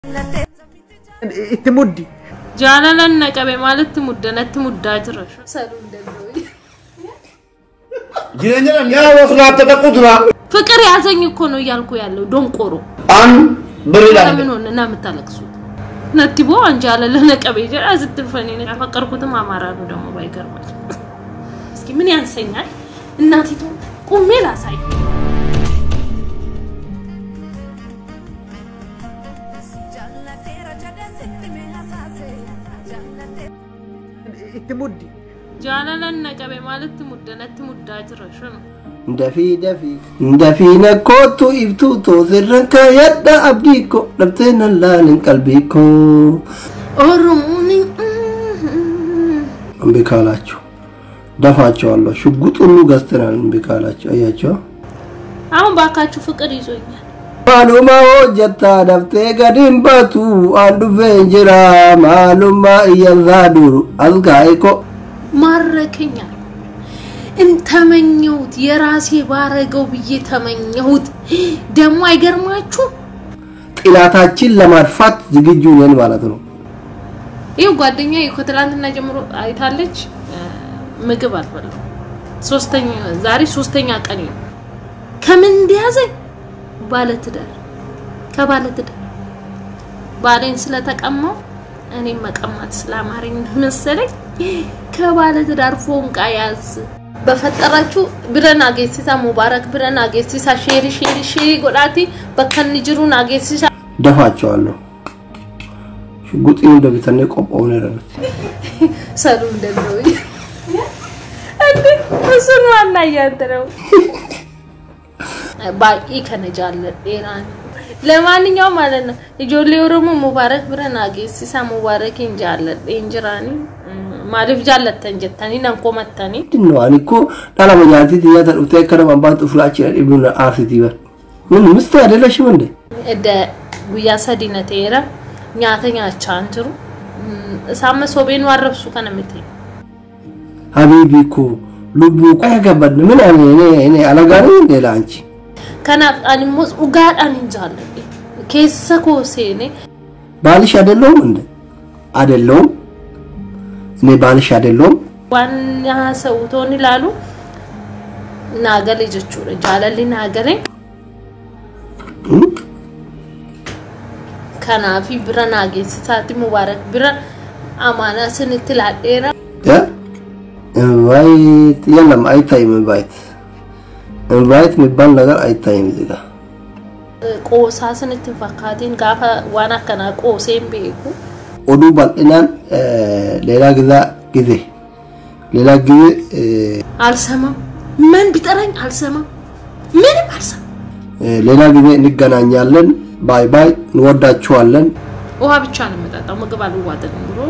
تمدي جانا لنا كبي مالت مدنت مداجرش سالون دبوي جيراننا يا وصلات تقدرا فكر يازኝ እኮ ነው ያልኩ ያለው ዶንቆሮ አን ብሪላ ምን ሆነና መታለቅሱት ነጥቦ አንጃለ ለነቀበ ይጀራ ዝትፈኔ ያፈቀርኩትም አማራ ነው ደሞ ባይገርማል እስኪ ምን ያንሰኛል እናቲቱ ቁሜ ላሳይ تمدي جانا لنا كبي مالت مدنت مداجرش دفي نكوتو إبتوتو ذرنك يدا أبديكو لبتنا لالن قلبيكو أرموني بكالاتشو دفعتشو الله شو قطنو قستنا بكالاتشو أياتشو አሁን ባካችሁ ፍቅር ይዞኛል ማሉማ ወጀታ ደፍቴ ገዲም ባቱ አንዱ ቬንጅራ ማሉማ እየዛዱሩ አልጋይኮ ማረከኛ እንተመኘሁት የራሴ ባረገው ብዬ ተመኘሁት ደሞ አይገርማችሁ ጥላታችን ለማጥፋት ዝግጁ ነን ማለት ነው ይሄው ጓደኛዬ ከትላንትና ጀምሮ አይታለች ምግብ አልበላው ዛሬ ሶስተኛ ቀን ነው ከምን እንዲያዘኝ ባለትዳር ከባለትዳር ባሌን ስለተቀማው እኔ መቀማት ስላማረኝ መሰለኝ ከባለትዳር ፎንቃ ያዝ በፈጠራችሁ ብረና ጌሲሳ ሙባረክ ብረና ጌሲሳ ሼሪ ጎዳቲ በከን ጅሩና ጌሲሳ ደፋቸዋለሁ ሽጉጥ እንደብተነ ቆቆው ነው ሰሉ እንደብሮይ እንዴ እሱን ማና ያንተረው ባቂ ከነጃለ ዴራን ለማንኛውም ማለት ነው ኢጆሌ ኦሮሞ ሙባረክ ብረና ጌሲሳ ሙባረክ እንጃለ እንጅራኒ ማለፍ ጃለተ እንጀታኒ ነንቆመታኒ ነው አንኮ ዳላ ወያቲ ዲያታ ኡቴከረ ማባጥ ፍላችን ኢብኑ አፍቲባ ምን ምስት አይደለሽም እንዴ እደ ጉያ ሰዲነቴራ ኛተኛ ቻንትሩ ሳመ ሶቤኑ አረብሱ ከነምቴ ሀቢቢኮ ልቡ ቆያገበድ ምን እኔ አለጋሪ ሌላ አንቺ ከና አንሞስ ኡጋዳን እንጃለ ከሰኮሴኔ ባልሽ አይደለም እንዴ አይደለም እኔ ባልሽ አይደለም ዋና ሰውቶን ይላሉ ናገለ ጀቹ ጃለሊ ናገለ ከናፊ ብረና ጌስታቲ ሙባረክ ብረ አማና ስንትላዴራ ኢንቫይት የለም አይታይም ኢንቫይት የሚባል ነገር አይታይም እዚህ ጋር ቆሳ ስንትፈካቲን ጋፋ ዋና ከና ቆሴም ቤኩ ኦዱ ባልናን ሌላ ጊዜ አልሰማም ምን ቢጠራኝ አልሰማም ምንም አልሰማም ሌላ ጊዜ እንገናኛለን ባይ ባይ እንወዳችኋለን ውሃ ብቻ ነው መጣጣው ምግብ አልዋጠንም ብሎ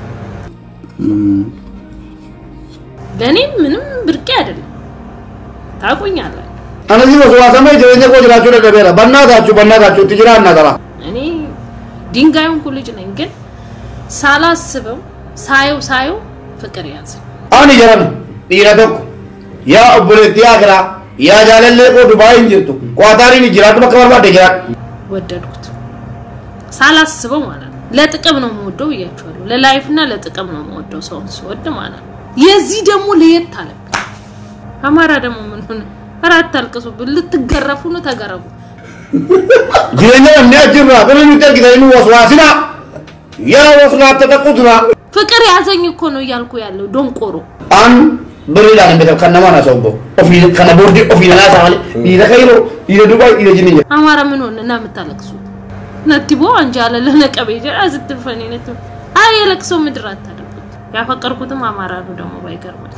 ለኔ ምንም ብርቅ አይደለም ታቆኛለህ አነዚህ ወሰዋሰማ ጀኔ ቆጅራችሁ ለገበራ በእናታችሁ ትጅራና ገባ እኔ ድንጋዩን ኩልጅ ነኝ ግን ሳላስበው ሳየው ፍቅር ያዘ አሁን ይጀራል ይራደኩ ያ ኦብሬት ያግራ ያ ጃለለ ቆ ዱባይ እንጅርቱ ቋታሪን ይጅራቱ በከባባ ደጅራት ወደድኩት ሳላስበው ማለት ነው ለጥቅም ነው የምወደው ይያችኋለሁ ለላይፍና ለጥቅም ነው የምወደው ሰውን ሲወድ ማለት ነው የዚህ ደሞ ለየት አለ አማራ ደሞ ምን ሆነ አራት አልቀሱ ልትገረፉ ነው ተገረፉ ጅረኛ ነጅራ በምን ይተግዳይ ነው ወስዋስና ያ ወስላት ተጠቁድራ ፍቅር ያዘኝ እኮ ነው ያልኩ ያለው ዶንቆሮ አን ብሪላ እንደው ከነማና ሰውቦ ኦፊ ከነቦርዲ ኦፊና ታለ ይዘከይሮ ይዘዱባይ ይዘጅንኛ አማራ ምን ሆነና መታለቅሱት ነጥቦ አንጃለ ለነቀበ ይጀራ ዝትፈኔ ነጥ አይ ለቅሶ ምድር አታደርጉት ያፈቀርኩትም አማራ ነው ደሞ ባይገርማል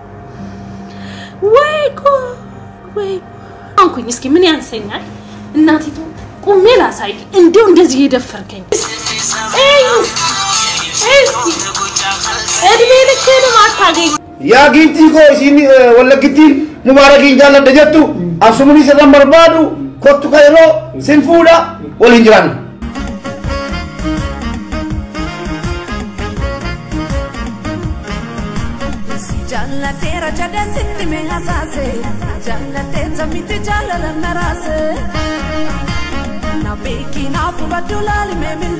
ወይ አንኩኝ እስኪ ምን ያንሰኛል እናቲቱ ቁሜ ላሳይ እንዴው እንደዚህ የደፈርከኝ እድሜ ልክህን አታገኝ ያ ጊንቲኮ ሲኒ ወለግቲ ሙባረክ እንጃለ ደጀቱ አሱሙኒ ሰላም በርባዱ ኮቱ ካይሮ ሲንፉዳ ወልንጅራን jallate rajada sitti me hasase jallate zamite jalala narase na beekinaaf baddu laalime